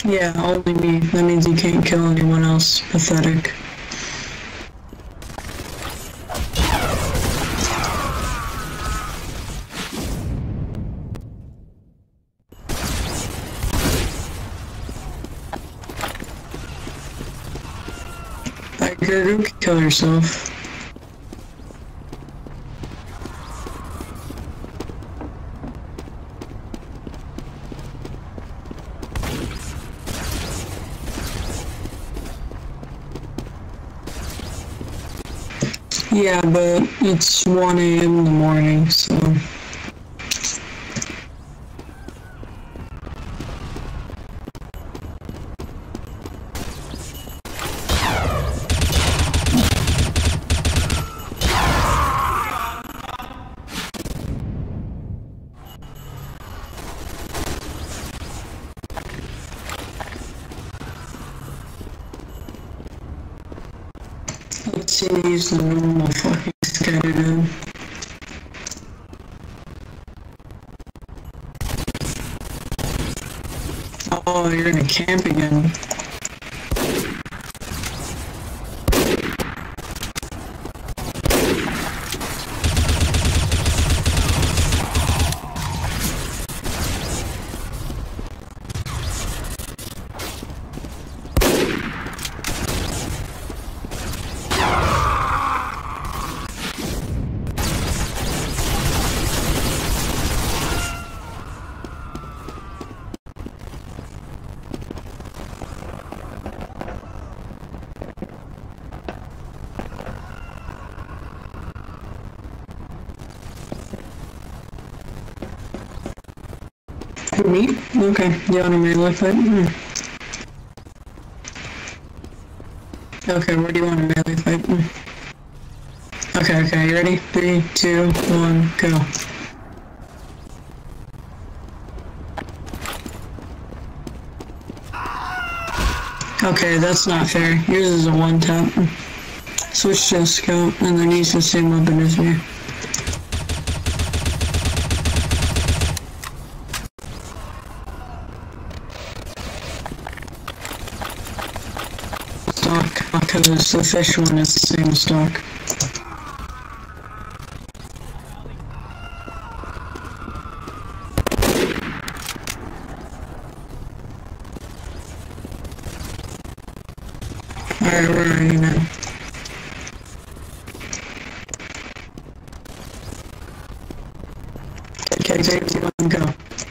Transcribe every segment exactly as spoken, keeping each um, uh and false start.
Yeah, only me. That means you can't kill anyone else. Pathetic. Like, go kill yourself. Yeah, but it's one A M in the morning, so... Let's see, use the normal fucking scatter gun. Oh, you're in a camp again. For me? Okay, you want a melee fight? Hmm. Okay, where do you want a melee fight? Hmm. Okay, okay, you ready? Three, two, one, go. Okay, that's not fair. Yours is a one tap. Switch to a scout, and then use the same weapon as me. Stock, because the fish one is the same stock. Alright, where are you now? Okay, take two, one, go.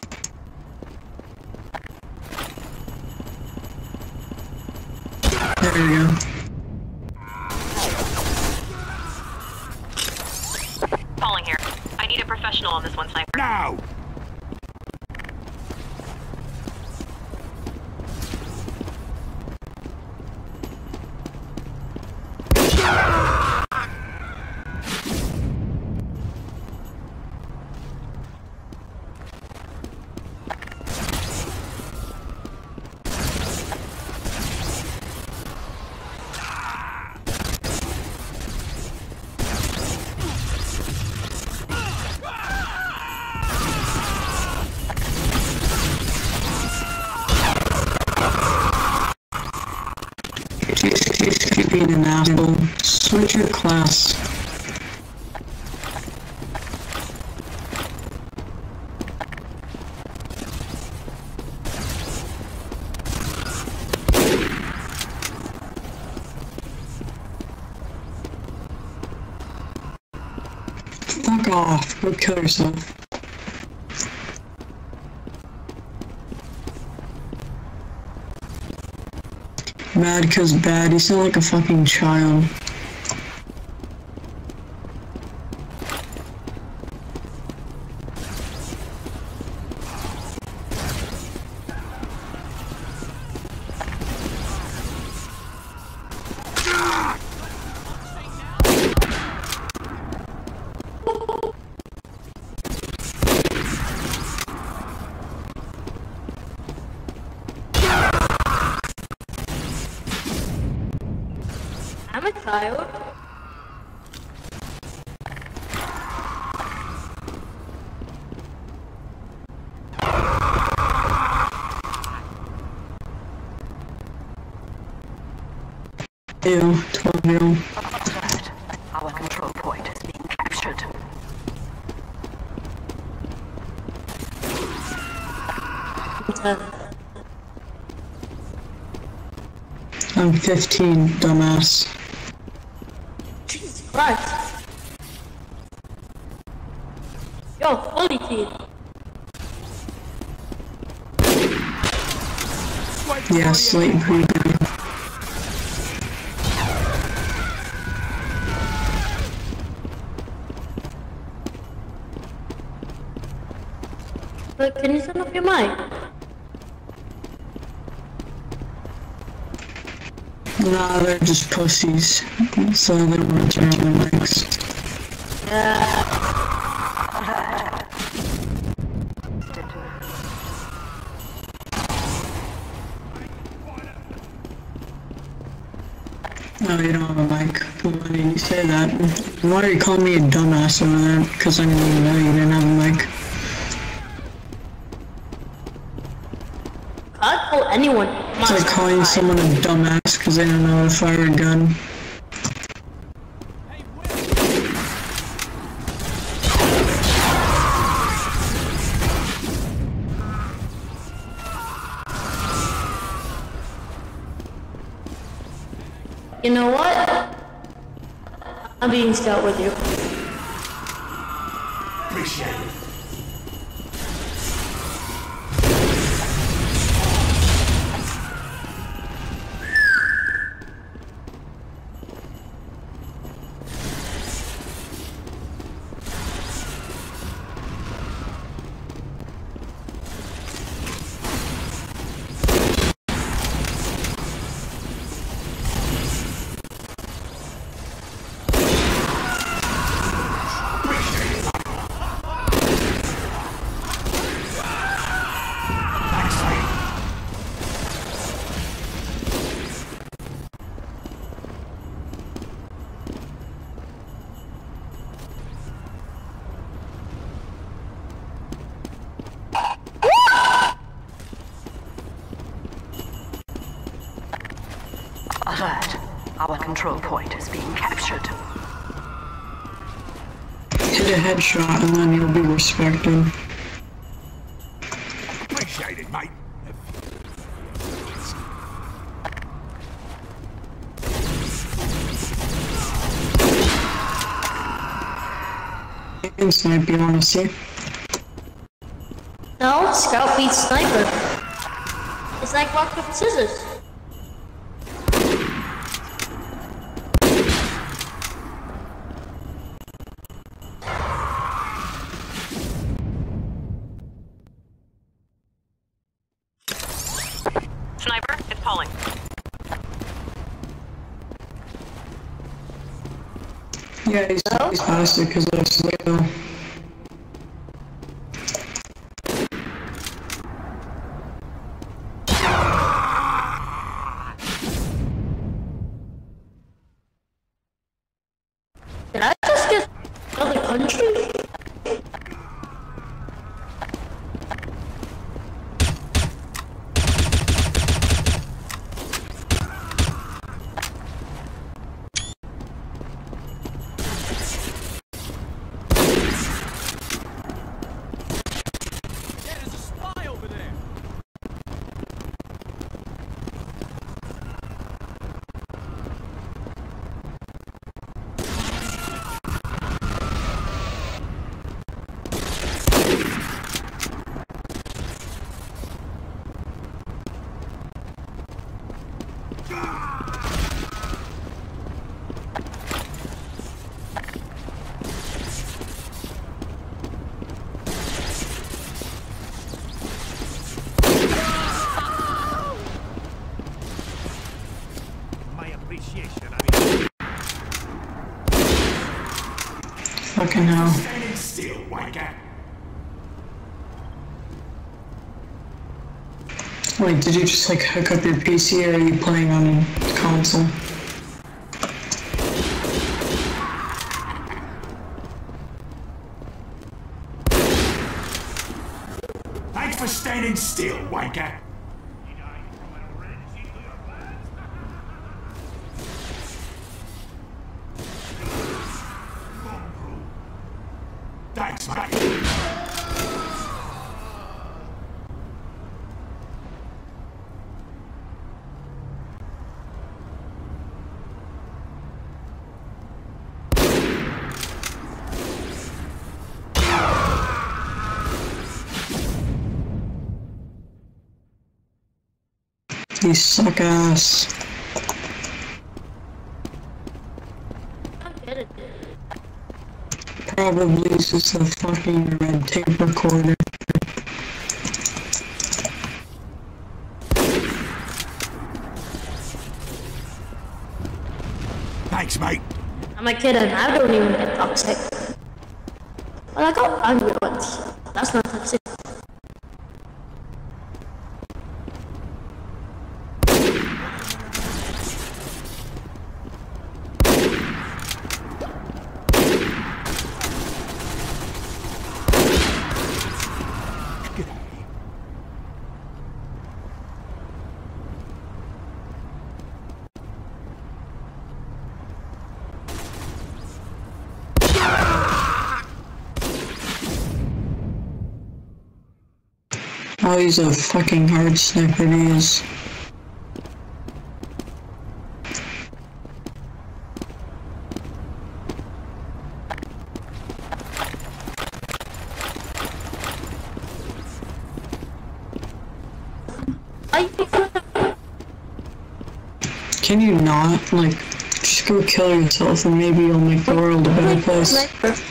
There we go. Falling here. I need a professional on this one, sniper. Now! She's being an asshole. Switch your class. Fuck off. Go kill yourself. Mad cause bad, you sound like a fucking child. I'm a child. Ew, twelve year old. Alert. Our control point is being captured. I'm fifteen, dumbass. Jesus Christ. Yo, fully team. Yeah, slate creepy. But can you turn off your mic? Nah, they're just pussies, so they don't want to turn on their mics. No, you don't have a mic. Why did you say that? Why are you calling me a dumbass over there? Because I didn't even know you didn't have a mic. I'd call anyone. It's like calling someone a dumbass because they don't know how to fire a gun. You know what? I'm being scout with you. Appreciate it. Alert. Our control point is being captured. Hit a headshot and then you'll be respected. Appreciate it, mate. And snipe, you wanna see? No, scout beats sniper. It's like rock, paper, scissors. Sniper, it's Pauling. Yeah, he's, he's faster because of slow. Did I just get another country? Fucking hell. Standing still, wanker. Wait, did you just like hook up your P C or are you playing on console? Thanks for standing still, wanker. You suck ass. I don't get it. Probably it's just a fucking red tape recorder. Thanks, mate. I'm a kid and I don't even get toxic. Well, I got angry once. That's not toxic. Oh, he's a fucking hard sniper to use. I Can you not, like, just go kill yourself and maybe you'll make the world a better place?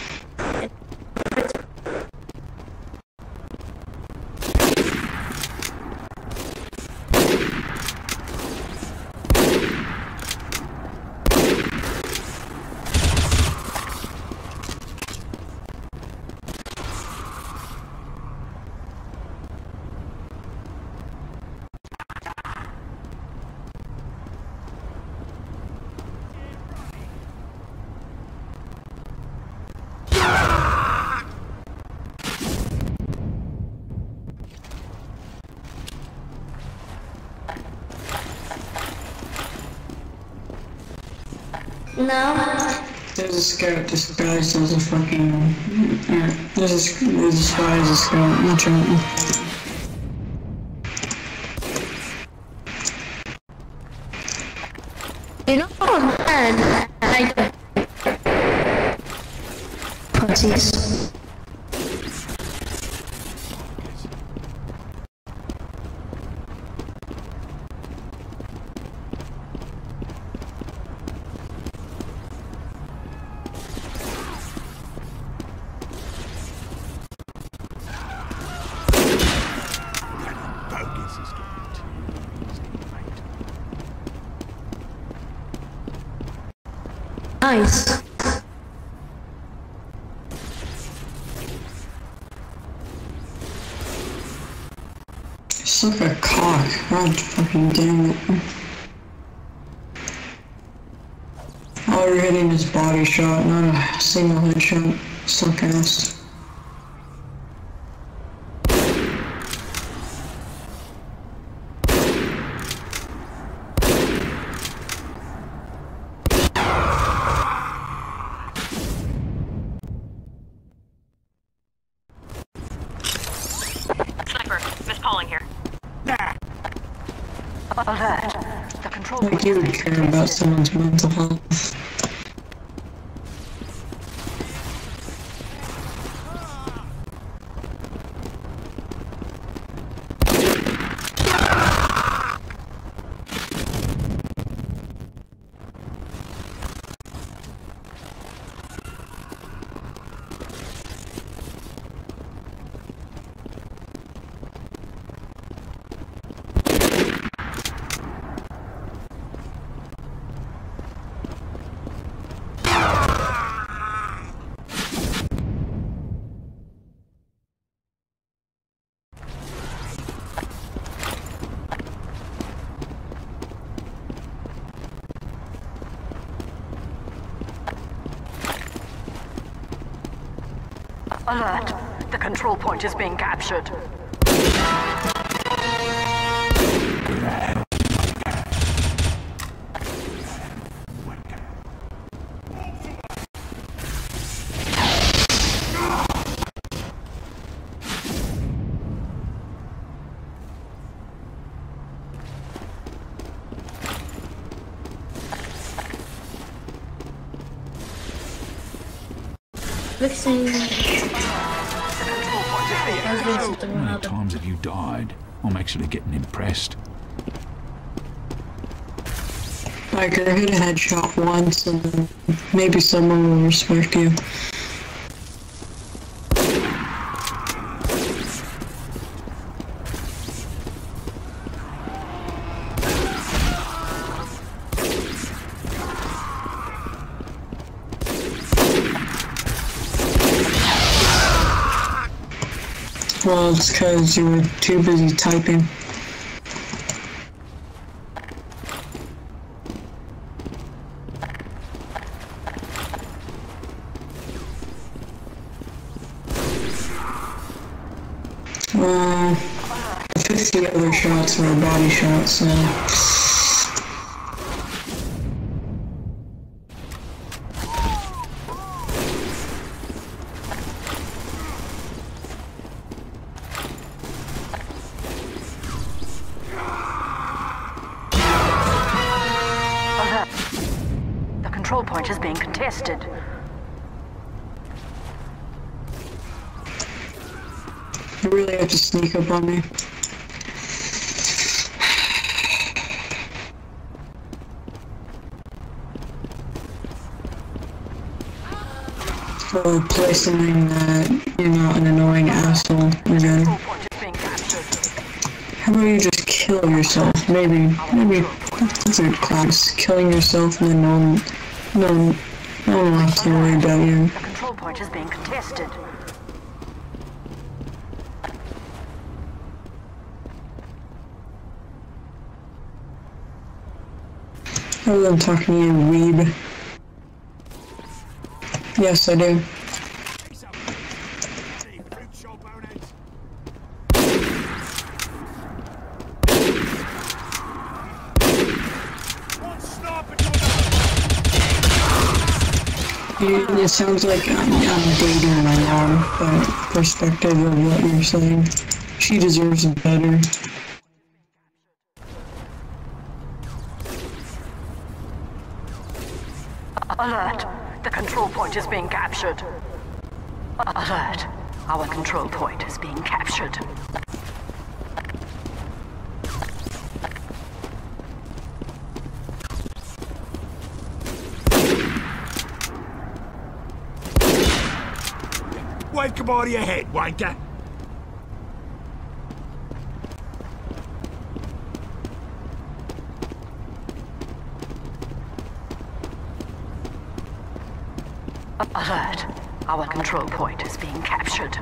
No. There's a scout disguised as a fucking... Yeah, there's a, sc- there's a spy as a scout, watch out. You know, man, I don't. Pussies. Bogus is getting too easy, mate. Nice. Suck a cock. God fucking damn it. All you're hitting is body shot, not a single headshot. Suck ass. Sniper, Miss Pauling here. Nah. Alert. The control Like you would care about someone's mental health. Alert. The control point is being captured. Fixing. How many times have you died? I'm actually getting impressed. Biker, hit a headshot once and then maybe someone will respect you. Well, it's because you were too busy typing. Well, fifty other shots were body shots, so... The control point is being contested. You really have to sneak up on me. Or play something that you're not an annoying asshole again. How about you just kill yourself? Maybe, maybe that's a class. Killing yourself and then no one, no one, no one will have to worry about you. The control point is being contested. Other than talking to you, weeb. Yes, I do. You, it sounds like I'm, I'm dating my mom, but perspective of what you're saying. She deserves better. Alert! The control point is being captured. Alert! Our control point is being captured. Wake up out of your head, wanker! Alert! Our control point is being captured.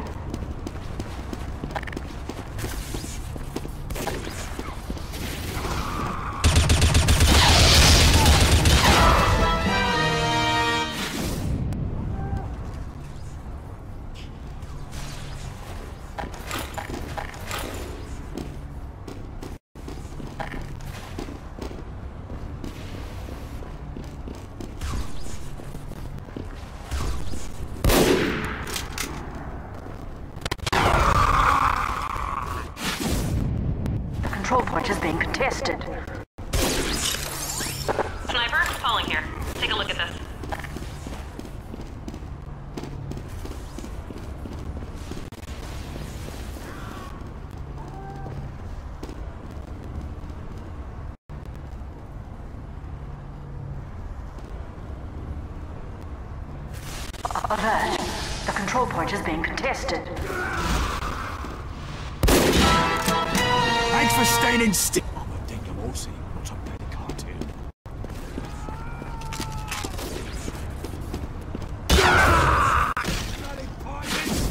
Control point is being contested. Sniper, falling here. Take a look at this. Alert! The control point is being contested. Thanks for staying still. I'm a dinkum horsey, not a bloody cartoon. Bloody pirates!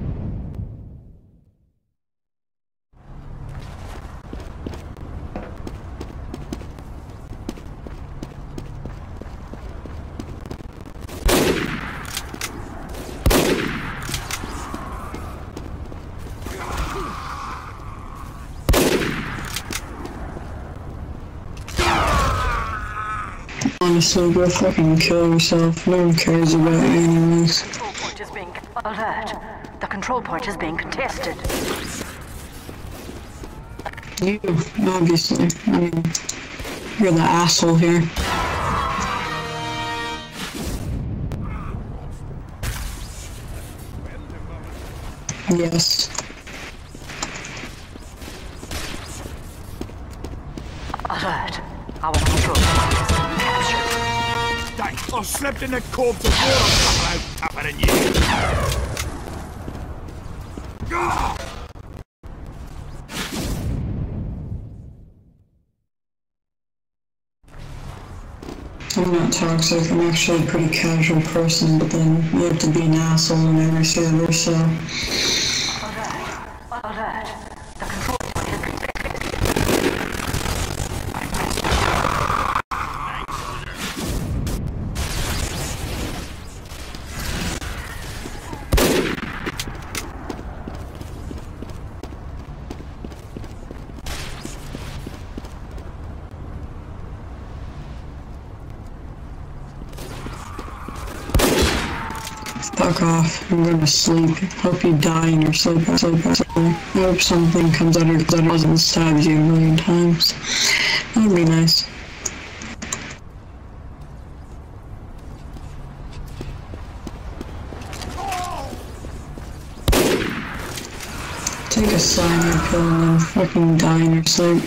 Honestly, go fucking kill yourself. No one cares about you anyways. Control point is being alert. The control point is being contested. You, obviously. I mean, you're the asshole here. Yes. Alert. Our control point is being captured. Dang, I've slept in the corpse of water buffalo tougher than you. Ah! I'm not toxic, I'm actually a pretty casual person, but then you have to be an asshole in every server, so... Alert. Alert. The control point has been Fuck off. I'm going to sleep. Hope you die in your sleep. sleep. I hope something comes out of your closet and stabs you a million times. That would be nice. Take a cyanide pill and then fucking die in your sleep.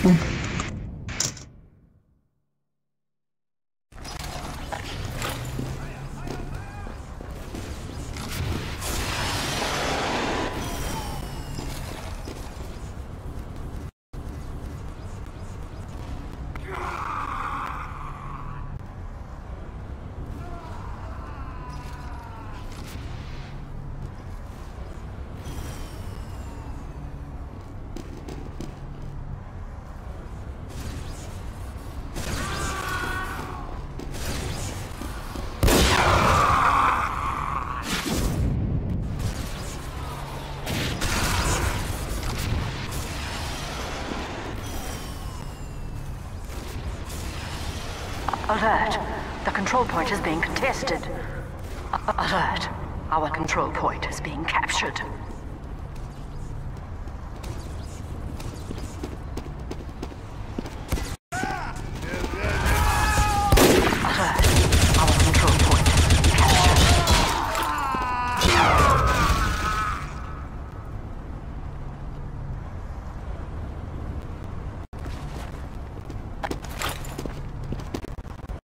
Alert. The control point is being contested. Alert. Our control point is being captured.